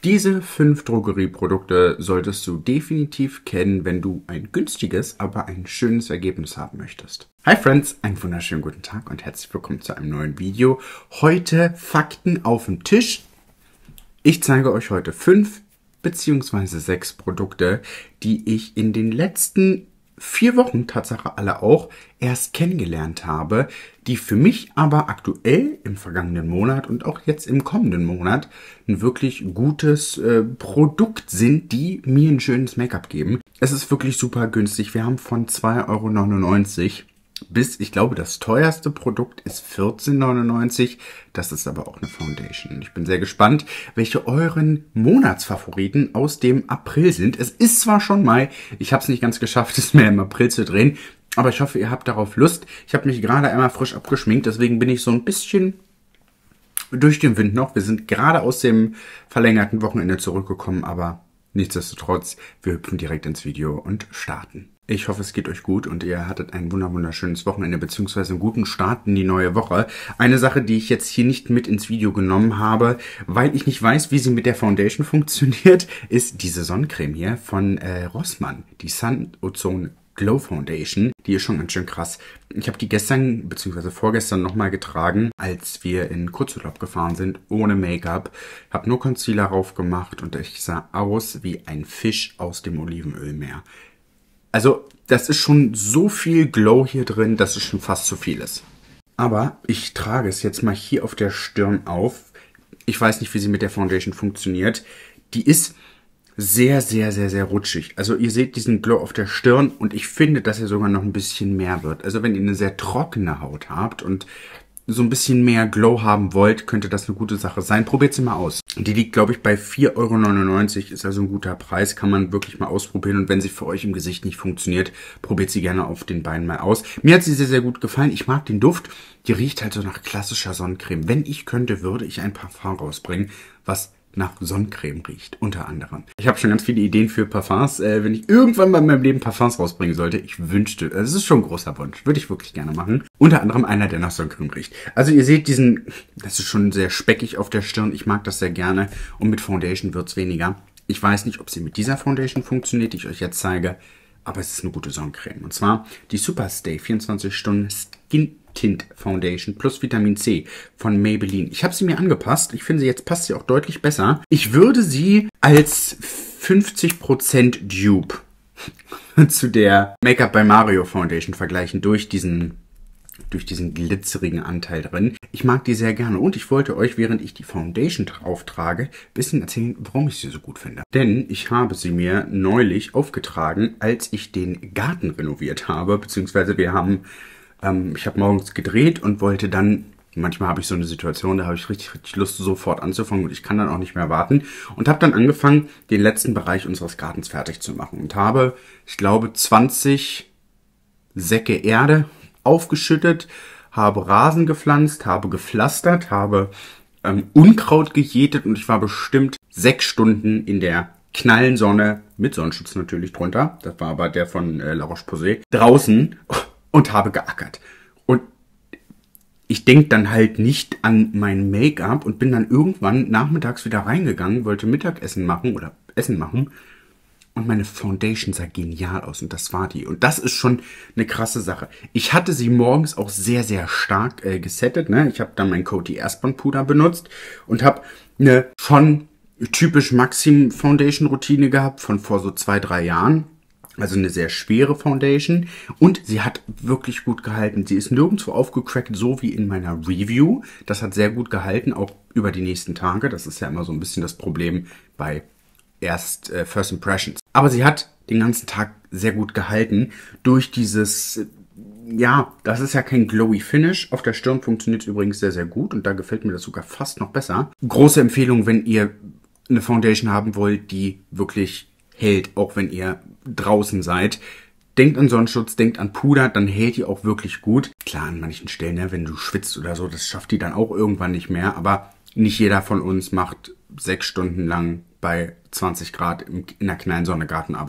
Diese 5 Drogerieprodukte solltest du definitiv kennen, wenn du ein günstiges, aber ein schönes Ergebnis haben möchtest. Hi Friends, einen wunderschönen guten Tag und herzlich willkommen zu einem neuen Video. Heute Fakten auf dem Tisch. Ich zeige euch heute 5 bzw. 6 Produkte, die ich in den letzten 4 Wochen, Tatsache alle auch, erst kennengelernt habe, die für mich aber aktuell im vergangenen Monat und auch jetzt im kommenden Monat ein wirklich gutes Produkt sind, die mir ein schönes Make-up geben. Es ist wirklich super günstig. Wir haben von 2,99 € bis, ich glaube, das teuerste Produkt ist 14,99 €. Das ist aber auch eine Foundation. Ich bin sehr gespannt, welche euren Monatsfavoriten aus dem April sind. Es ist zwar schon Mai, ich habe es nicht ganz geschafft, es mehr im April zu drehen, aber ich hoffe, ihr habt darauf Lust. Ich habe mich gerade einmal frisch abgeschminkt, deswegen bin ich so ein bisschen durch den Wind noch. Wir sind gerade aus dem verlängerten Wochenende zurückgekommen, aber nichtsdestotrotz, wir hüpfen direkt ins Video und starten. Ich hoffe, es geht euch gut und ihr hattet ein wunderschönes Wochenende bzw. einen guten Start in die neue Woche. Eine Sache, die ich jetzt hier nicht mit ins Video genommen habe, weil ich nicht weiß, wie sie mit der Foundation funktioniert, ist diese Sonnencreme hier von Rossmann, die Sun Ozone Glow Foundation. Die ist schon ganz schön krass. Ich habe die gestern bzw. vorgestern nochmal getragen, als wir in Kurzurlaub gefahren sind, ohne Make-up. Habe nur Concealer drauf gemacht und ich sah aus wie ein Fisch aus dem Olivenölmeer. Also, das ist schon so viel Glow hier drin, dass es schon fast zu viel ist. Aber ich trage es jetzt mal hier auf der Stirn auf. Ich weiß nicht, wie sie mit der Foundation funktioniert. Die ist sehr rutschig. Also ihr seht diesen Glow auf der Stirn und ich finde, dass er sogar noch ein bisschen mehr wird. Also wenn ihr eine sehr trockene Haut habt und so ein bisschen mehr Glow haben wollt, könnte das eine gute Sache sein. Probiert sie mal aus. Die liegt, glaube ich, bei 4,99 €. Ist also ein guter Preis. Kann man wirklich mal ausprobieren. Und wenn sie für euch im Gesicht nicht funktioniert, probiert sie gerne auf den Beinen mal aus. Mir hat sie sehr gut gefallen. Ich mag den Duft. Die riecht halt so nach klassischer Sonnencreme. Wenn ich könnte, würde ich ein Parfum rausbringen, was nach Sonnencreme riecht, unter anderem. Ich habe schon ganz viele Ideen für Parfums, wenn ich irgendwann mal in meinem Leben Parfums rausbringen sollte. Ich wünschte, das ist schon ein großer Wunsch, würde ich wirklich gerne machen. Unter anderem einer, der nach Sonnencreme riecht. Also ihr seht das ist schon sehr speckig auf der Stirn, ich mag das sehr gerne und mit Foundation wird es weniger. Ich weiß nicht, ob sie mit dieser Foundation funktioniert, die ich euch jetzt zeige, aber es ist eine gute Sonnencreme. Und zwar die Superstay 24 Stunden Skin Tint Foundation plus Vitamin C von Maybelline. Ich habe sie mir angepasst. Ich finde, jetzt passt sie auch deutlich besser. Ich würde sie als 50% Dupe zu der Make-up by Mario Foundation vergleichen durch diesen glitzerigen Anteil drin. Ich mag die sehr gerne und ich wollte euch, während ich die Foundation auftrage, ein bisschen erzählen, warum ich sie so gut finde. Denn ich habe sie mir neulich aufgetragen, als ich den Garten renoviert habe, beziehungsweise ich habe morgens gedreht und wollte dann, manchmal habe ich so eine Situation, da habe ich richtig Lust, sofort anzufangen und ich kann dann auch nicht mehr warten. Und habe dann angefangen, den letzten Bereich unseres Gartens fertig zu machen. Und habe, ich glaube, 20 Säcke Erde aufgeschüttet, habe Rasen gepflanzt, habe gepflastert, habe Unkraut gejätet und ich war bestimmt 6 Stunden in der knallen Sonne, mit Sonnenschutz natürlich drunter, das war aber der von La Roche-Posay, draußen und habe geackert. Und ich denke dann halt nicht an mein Make-up und bin dann irgendwann nachmittags wieder reingegangen, wollte Mittagessen machen oder Essen machen und meine Foundation sah genial aus und das war die. Und das ist schon eine krasse Sache. Ich hatte sie morgens auch sehr stark gesettet. Ne? Ich habe dann mein Coty Airspun Puder benutzt und habe eine schon typisch Maxim Foundation Routine gehabt von vor so 2-3 Jahren. Also eine sehr schwere Foundation und sie hat wirklich gut gehalten. Sie ist nirgendwo aufgecrackt, so wie in meiner Review. Das hat sehr gut gehalten, auch über die nächsten Tage. Das ist ja immer so ein bisschen das Problem bei First Impressions. Aber sie hat den ganzen Tag sehr gut gehalten durch dieses, ja, das ist ja kein glowy Finish. Auf der Stirn funktioniert es übrigens sehr gut und da gefällt mir das sogar fast noch besser. Große Empfehlung, wenn ihr eine Foundation haben wollt, die wirklich hält, auch wenn ihr draußen seid. Denkt an Sonnenschutz, denkt an Puder, dann hält die auch wirklich gut. Klar, an manchen Stellen, ne, wenn du schwitzt oder so, das schafft die dann auch irgendwann nicht mehr. Aber nicht jeder von uns macht 6 Stunden lang bei 20 Grad in der knallen Sonne Gartenarbeit mit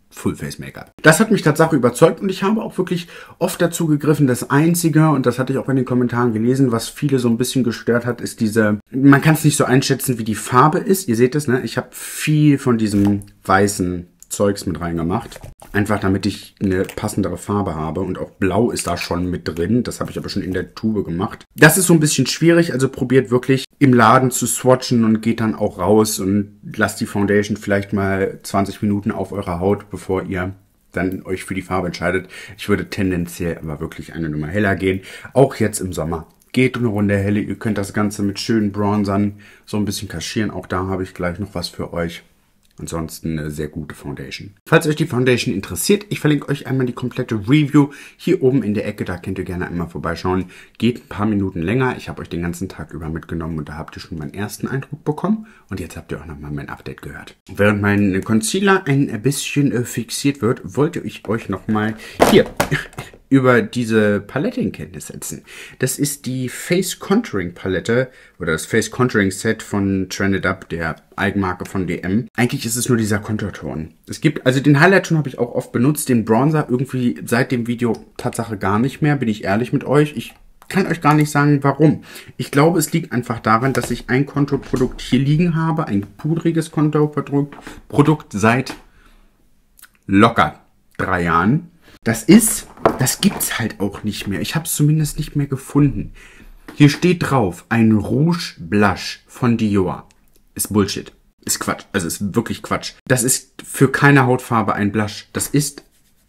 Full-Face-Make-up. Das hat mich tatsächlich überzeugt und ich habe auch wirklich oft dazu gegriffen. Das Einzige, und das hatte ich auch in den Kommentaren gelesen, was viele so ein bisschen gestört hat, ist man kann es nicht so einschätzen, wie die Farbe ist. Ihr seht es, ne? Ich habe viel von diesem weißen Zeugs mit reingemacht. Einfach damit ich eine passendere Farbe habe. Und auch Blau ist da schon mit drin. Das habe ich aber schon in der Tube gemacht. Das ist so ein bisschen schwierig. Also probiert wirklich im Laden zu swatchen und geht dann auch raus und lasst die Foundation vielleicht mal 20 Minuten auf eurer Haut, bevor ihr dann euch für die Farbe entscheidet. Ich würde tendenziell aber wirklich eine Nummer heller gehen. Auch jetzt im Sommer. Geht eine Runde helle. Ihr könnt das Ganze mit schönen Bronzern so ein bisschen kaschieren. Auch da habe ich gleich noch was für euch. Ansonsten eine sehr gute Foundation. Falls euch die Foundation interessiert, ich verlinke euch einmal die komplette Review hier oben in der Ecke. Da könnt ihr gerne einmal vorbeischauen. Geht ein paar Minuten länger. Ich habe euch den ganzen Tag über mitgenommen und da habt ihr schon meinen ersten Eindruck bekommen. Und jetzt habt ihr auch nochmal mein Update gehört. Während mein Concealer ein bisschen fixiert wird, wollte ich euch nochmal hier über diese Palette in Kenntnis setzen. Das ist die Face Contouring Palette oder das Face Contouring Set von Trended Up, der Eigenmarke von DM. Eigentlich ist es nur dieser Konturton. Es gibt, also den Highlight-Ton habe ich auch oft benutzt, den Bronzer irgendwie seit dem Video Tatsache gar nicht mehr, bin ich ehrlich mit euch. Ich kann euch gar nicht sagen, warum. Ich glaube, es liegt einfach daran, dass ich ein Konturprodukt hier liegen habe, ein pudriges Konturprodukt seit locker 3 Jahren. Das gibt's halt auch nicht mehr. Ich habe es zumindest nicht mehr gefunden. Hier steht drauf, ein Rouge Blush von Dior. Ist Bullshit. Ist Quatsch. Also ist wirklich Quatsch. Das ist für keine Hautfarbe ein Blush. Das ist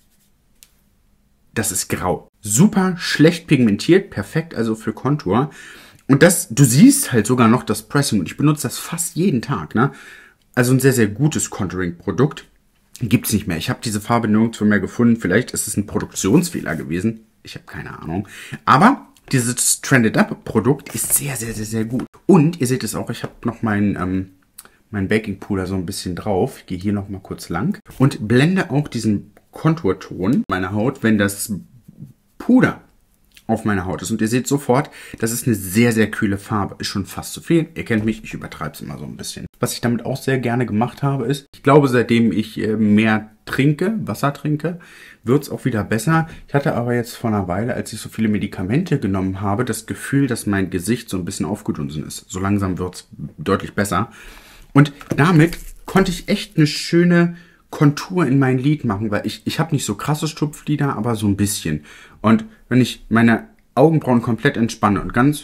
grau. Super schlecht pigmentiert. Perfekt also für Kontur. Und du siehst halt sogar noch das Pressing. Und ich benutze das fast jeden Tag, ne? Also ein sehr, sehr gutes Contouring-Produkt. Gibt's nicht mehr. Ich habe diese Farbe nirgendwo mehr gefunden. Vielleicht ist es ein Produktionsfehler gewesen. Ich habe keine Ahnung. Aber dieses Trended Up Produkt ist sehr, sehr, sehr, sehr gut. Und ihr seht es auch, ich habe noch mein Baking Puder so ein bisschen drauf. Ich gehe hier noch mal kurz lang und blende auch diesen Konturton meiner Haut, wenn das Puder auf meiner Haut ist. Und ihr seht sofort, das ist eine sehr, sehr kühle Farbe. Ist schon fast zu viel. Ihr kennt mich, ich übertreibe es immer so ein bisschen. Was ich damit auch sehr gerne gemacht habe, ist, ich glaube, seitdem ich mehr Wasser trinke, wird es auch wieder besser. Ich hatte aber jetzt vor einer Weile, als ich so viele Medikamente genommen habe, das Gefühl, dass mein Gesicht so ein bisschen aufgedunsen ist. So langsam wird es deutlich besser. Und damit konnte ich echt eine schöne Kontur in mein Lid machen, weil ich habe nicht so krasse Stupflider, aber so ein bisschen. Und wenn ich meine Augenbrauen komplett entspanne und ganz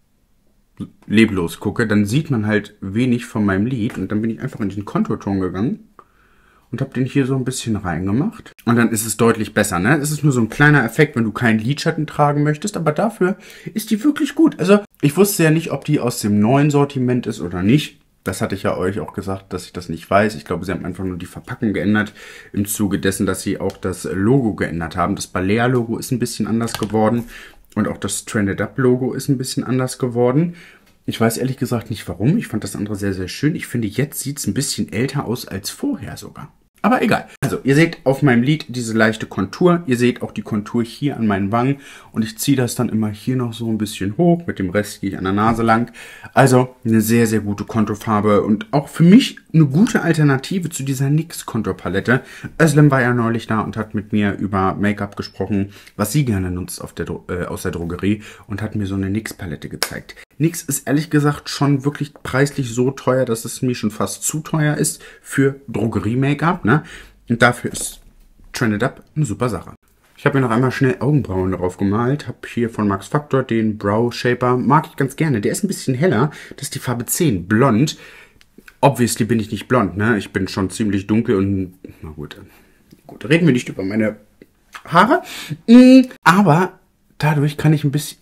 leblos gucke, dann sieht man halt wenig von meinem Lid. Und dann bin ich einfach in den Konturton gegangen und habe den hier so ein bisschen reingemacht. Und dann ist es deutlich besser, ne? Es ist nur so ein kleiner Effekt, wenn du keinen Lidschatten tragen möchtest, aber dafür ist die wirklich gut. Also ich wusste ja nicht, ob die aus dem neuen Sortiment ist oder nicht. Das hatte ich ja euch auch gesagt, dass ich das nicht weiß. Ich glaube, sie haben einfach nur die Verpackung geändert im Zuge dessen, dass sie auch das Logo geändert haben. Das Balea-Logo ist ein bisschen anders geworden und auch das Trended Up-Logo ist ein bisschen anders geworden. Ich weiß ehrlich gesagt nicht warum. Ich fand das andere sehr, sehr schön. Ich finde, jetzt sieht es ein bisschen älter aus als vorher sogar. Aber egal. Also, ihr seht auf meinem Lid diese leichte Kontur. Ihr seht auch die Kontur hier an meinen Wangen. Und ich ziehe das dann immer hier noch so ein bisschen hoch. Mit dem Rest gehe ich an der Nase lang. Also, eine sehr, sehr gute Konturfarbe. Und auch für mich eine gute Alternative zu dieser NYX-Konturpalette. Özlem war ja neulich da und hat mit mir über Make-up gesprochen, was sie gerne nutzt aus der Drogerie. Und hat mir so eine NYX-Palette gezeigt. NYX ist ehrlich gesagt schon wirklich preislich so teuer, dass es mir schon fast zu teuer ist für Drogerie-Make-up, ne? Und dafür ist Trended Up eine super Sache. Ich habe mir noch einmal schnell Augenbrauen drauf gemalt. Habe hier von Max Factor den Brow Shaper. Mag ich ganz gerne. Der ist ein bisschen heller. Das ist die Farbe 10, blond. Obviously bin ich nicht blond, ne? Ich bin schon ziemlich dunkel und... Na gut, reden wir nicht über meine Haare. Aber dadurch kann ich ein bisschen...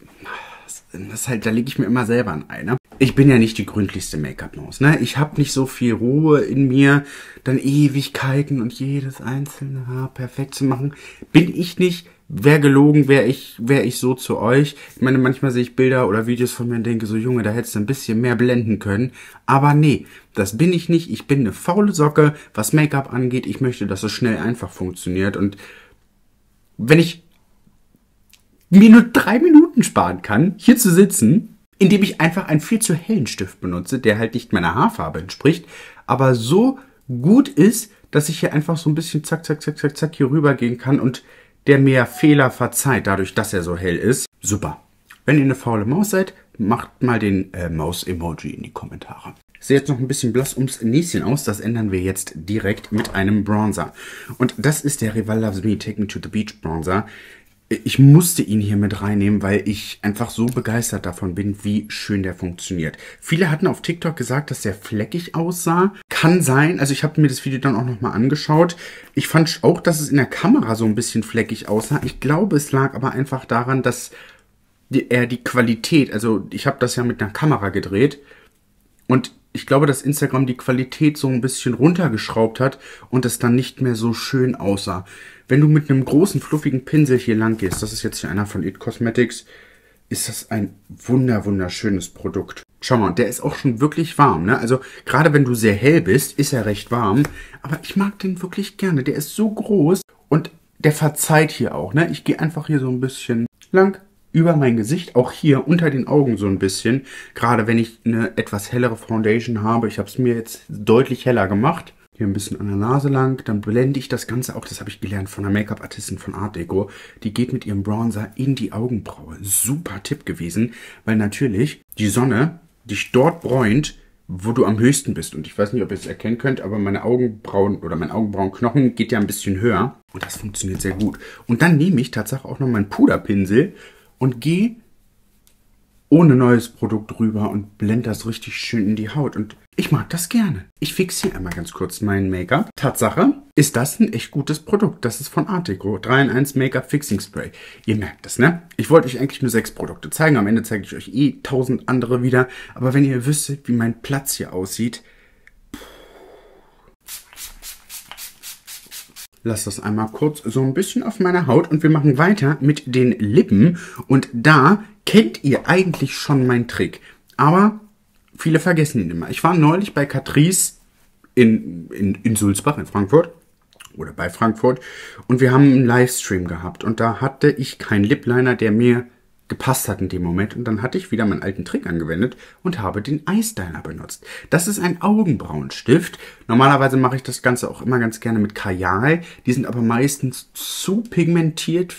da lege ich mir immer selber ein Ei, ne? Ich bin ja nicht die gründlichste Make-up-Maus, ne? Ich habe nicht so viel Ruhe in mir, dann Ewigkeiten und jedes einzelne Haar perfekt zu machen. Bin ich nicht. Wäre gelogen, wäre ich so zu euch. Ich meine, manchmal sehe ich Bilder oder Videos von mir und denke so, Junge, da hättest du ein bisschen mehr blenden können. Aber nee, das bin ich nicht. Ich bin eine faule Socke, was Make-up angeht. Ich möchte, dass es schnell einfach funktioniert. Und wenn ich mir nur 3 Minuten sparen kann, hier zu sitzen, indem ich einfach einen viel zu hellen Stift benutze, der halt nicht meiner Haarfarbe entspricht, aber so gut ist, dass ich hier einfach so ein bisschen zack, zack, zack, zack, zack hier rüber gehen kann und der mir Fehler verzeiht, dadurch, dass er so hell ist. Super. Wenn ihr eine faule Maus seid, macht mal den Maus-Emoji in die Kommentare. Sieht jetzt noch ein bisschen blass ums Näschen aus. Das ändern wir jetzt direkt mit einem Bronzer. Und das ist der Rival Loves Me Take Me to the Beach Bronzer. Ich musste ihn hier mit reinnehmen, weil ich einfach so begeistert davon bin, wie schön der funktioniert. Viele hatten auf TikTok gesagt, dass der fleckig aussah. Kann sein. Also ich habe mir das Video dann auch nochmal angeschaut. Ich fand auch, dass es in der Kamera so ein bisschen fleckig aussah. Ich glaube, es lag aber einfach daran, dass er die Qualität, also ich habe das ja mit einer Kamera gedreht und ich glaube, dass Instagram die Qualität so ein bisschen runtergeschraubt hat und es dann nicht mehr so schön aussah. Wenn du mit einem großen, fluffigen Pinsel hier lang gehst, das ist jetzt hier einer von It Cosmetics, ist das ein wunderschönes Produkt. Schau mal, der ist auch schon wirklich warm, ne? Also gerade wenn du sehr hell bist, ist er recht warm, aber ich mag den wirklich gerne. Der ist so groß und der verzeiht hier auch, ne? Ich gehe einfach hier so ein bisschen lang über mein Gesicht, auch hier unter den Augen so ein bisschen. Gerade wenn ich eine etwas hellere Foundation habe. Ich habe es mir jetzt deutlich heller gemacht. Hier ein bisschen an der Nase lang. Dann blende ich das Ganze auch, das habe ich gelernt von einer Make-up-Artistin von Art Deco. Die geht mit ihrem Bronzer in die Augenbraue. Super Tipp gewesen, weil natürlich die Sonne dich dort bräunt, wo du am höchsten bist. Und ich weiß nicht, ob ihr es erkennen könnt, aber meine Augenbrauen oder mein Augenbrauenknochen geht ja ein bisschen höher. Und das funktioniert sehr gut. Und dann nehme ich tatsächlich auch noch meinen Puderpinsel und gehe ohne neues Produkt rüber und blende das richtig schön in die Haut. Und ich mag das gerne. Ich fixiere einmal ganz kurz mein Make-up. Tatsache, ist das ein echt gutes Produkt. Das ist von Art Deco. 3-in-1 Make-up Fixing Spray. Ihr merkt es, ne? Ich wollte euch eigentlich nur 6 Produkte zeigen. Am Ende zeige ich euch 1000 andere wieder. Aber wenn ihr wüsstet, wie mein Platz hier aussieht, lass das einmal kurz so ein bisschen auf meiner Haut und wir machen weiter mit den Lippen. Und da kennt ihr eigentlich schon meinen Trick. Aber viele vergessen ihn immer. Ich war neulich bei Catrice in Sulzbach in Frankfurt oder bei Frankfurt und wir haben einen Livestream gehabt. Und da hatte ich keinen Lip Liner, der mir gepasst hat in dem Moment. Und dann hatte ich wieder meinen alten Trick angewendet und habe den Eyestyler benutzt. Das ist ein Augenbrauenstift. Normalerweise mache ich das Ganze auch immer ganz gerne mit Kajal. Die sind aber meistens zu pigmentiert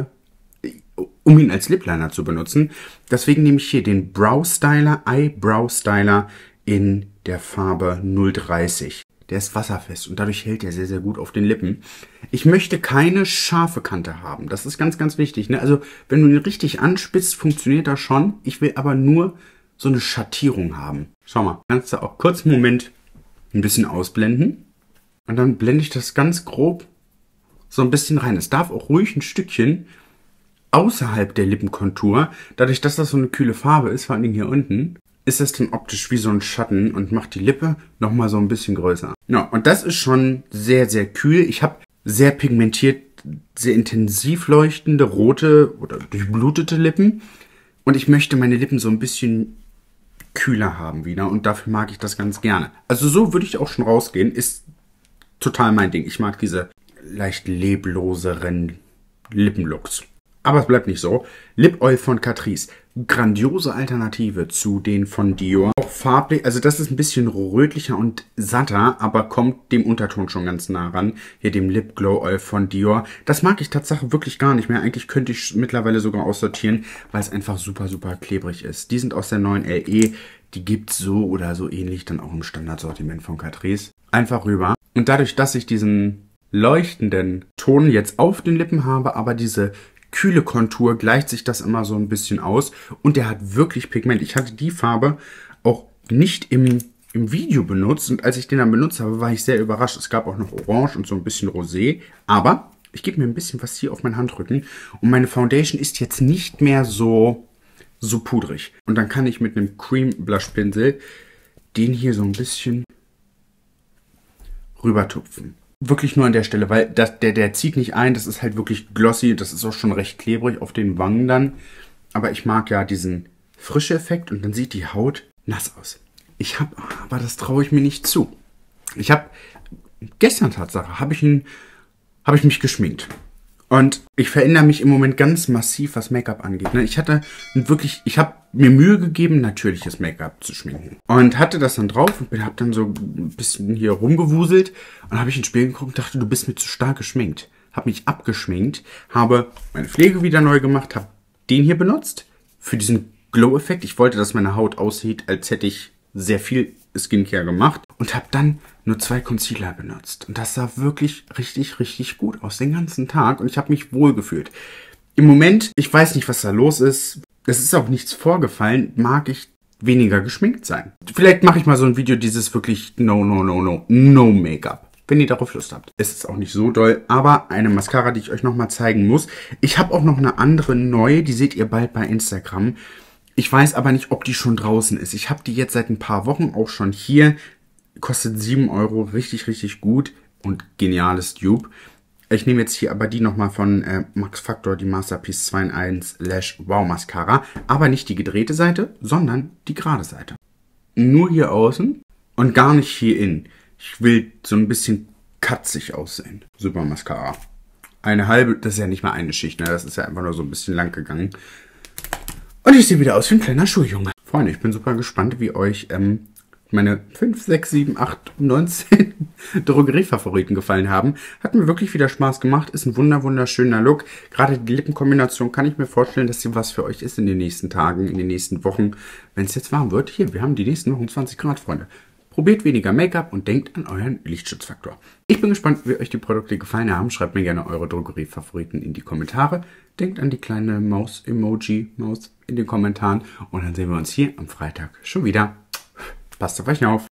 um ihn als Lip Liner zu benutzen. Deswegen nehme ich hier den Brow Styler, Eyebrow Styler in der Farbe 030. Der ist wasserfest und dadurch hält er sehr, sehr gut auf den Lippen. Ich möchte keine scharfe Kante haben. Das ist ganz, ganz wichtig, ne? Also, wenn du ihn richtig anspitzt, funktioniert das schon. Ich will aber nur so eine Schattierung haben. Schau mal, kannst du auch kurz einen Moment ein bisschen ausblenden. Und dann blende ich das ganz grob so ein bisschen rein. Es darf auch ruhig ein Stückchen außerhalb der Lippenkontur. Dadurch, dass das so eine kühle Farbe ist, vor allem hier unten, ist es dann optisch wie so ein Schatten und macht die Lippe nochmal so ein bisschen größer. Ja, und das ist schon sehr, sehr kühl. Ich habe sehr pigmentiert, sehr intensiv leuchtende, rote oder durchblutete Lippen. Und ich möchte meine Lippen so ein bisschen kühler haben wieder. Und dafür mag ich das ganz gerne. Also so würde ich auch schon rausgehen. Ist total mein Ding. Ich mag diese leicht lebloseren Lippenlooks. Aber es bleibt nicht so. Lip Oil von Catrice. Grandiose Alternative zu den von Dior. Auch farblich, also das ist ein bisschen rötlicher und satter, aber kommt dem Unterton schon ganz nah ran. Hier dem Lip Glow Oil von Dior. Das mag ich tatsächlich wirklich gar nicht mehr. Eigentlich könnte ich es mittlerweile sogar aussortieren, weil es einfach super, super klebrig ist. Die sind aus der neuen LE. Die gibt es so oder so ähnlich dann auch im Standardsortiment von Catrice. Einfach rüber. Und dadurch, dass ich diesen leuchtenden Ton jetzt auf den Lippen habe, aber diese kühle Kontur, gleicht sich das immer so ein bisschen aus. Und der hat wirklich Pigment. Ich hatte die Farbe auch nicht im Video benutzt. Und als ich den dann benutzt habe, war ich sehr überrascht. Es gab auch noch Orange und so ein bisschen Rosé. Aber ich gebe mir ein bisschen was hier auf meinen Handrücken. Und meine Foundation ist jetzt nicht mehr so pudrig. Und dann kann ich mit einem Cream Blush Pinsel den hier so ein bisschen rübertupfen. Wirklich nur an der Stelle, weil der zieht nicht ein, das ist halt wirklich glossy, das ist auch schon recht klebrig auf den Wangen dann. Aber ich mag ja diesen frischen Effekt und dann sieht die Haut nass aus. Aber das traue ich mir nicht zu. Gestern Tatsache, habe ich mich geschminkt. Und ich verändere mich im Moment ganz massiv, was Make-up angeht. Ich habe mir Mühe gegeben, natürliches Make-up zu schminken. Und hatte das dann drauf und habe dann so ein bisschen hier rumgewuselt. Und habe ich ins Spiegel geguckt und dachte, du bist mir zu stark geschminkt. Habe mich abgeschminkt, habe meine Pflege wieder neu gemacht, habe den hier benutzt für diesen Glow-Effekt. Ich wollte, dass meine Haut aussieht, als hätte ich sehr viel Skincare gemacht. Und habe dann nur 2 Concealer benutzt. Und das sah wirklich richtig, richtig gut aus den ganzen Tag. Und ich habe mich wohl gefühlt. Im Moment, ich weiß nicht, was da los ist. Es ist auch nichts vorgefallen. Mag ich weniger geschminkt sein. Vielleicht mache ich mal so ein Video, dieses wirklich no Make-up. Wenn ihr darauf Lust habt. Es ist auch nicht so doll, aber eine Mascara, die ich euch nochmal zeigen muss. Ich habe auch noch eine andere neue, die seht ihr bald bei Instagram. Ich weiß aber nicht, ob die schon draußen ist. Ich habe die jetzt seit ein paar Wochen auch schon hier. Kostet 7 Euro, richtig, richtig gut und geniales Dupe. Ich nehme jetzt hier aber die nochmal von Max Factor, die Masterpiece 2 in 1 Lash Wow Mascara. Aber nicht die gedrehte Seite, sondern die gerade Seite. Nur hier außen und gar nicht hier innen. Ich will so ein bisschen katzig aussehen. Super Mascara. Eine halbe, das ist ja nicht mal eine Schicht, ne? Das ist ja einfach nur so ein bisschen lang gegangen. Und ich sehe wieder aus wie ein kleiner Schuljunge. Freunde, ich bin super gespannt, wie euch meine 5, 6, 7, 8, 19 Drogeriefavoriten gefallen haben. Hat mir wirklich wieder Spaß gemacht. Ist ein wunderschöner Look. Gerade die Lippenkombination kann ich mir vorstellen, dass sie was für euch ist in den nächsten Tagen, in den nächsten Wochen. Wenn es jetzt warm wird, hier, wir haben die nächsten Wochen 20 Grad, Freunde. Probiert weniger Make-up und denkt an euren Lichtschutzfaktor. Ich bin gespannt, wie euch die Produkte gefallen haben. Schreibt mir gerne eure Drogeriefavoriten in die Kommentare. Denkt an die kleine Maus-Emoji, Maus in den Kommentaren. Und dann sehen wir uns hier am Freitag schon wieder. Passt auf euch auf.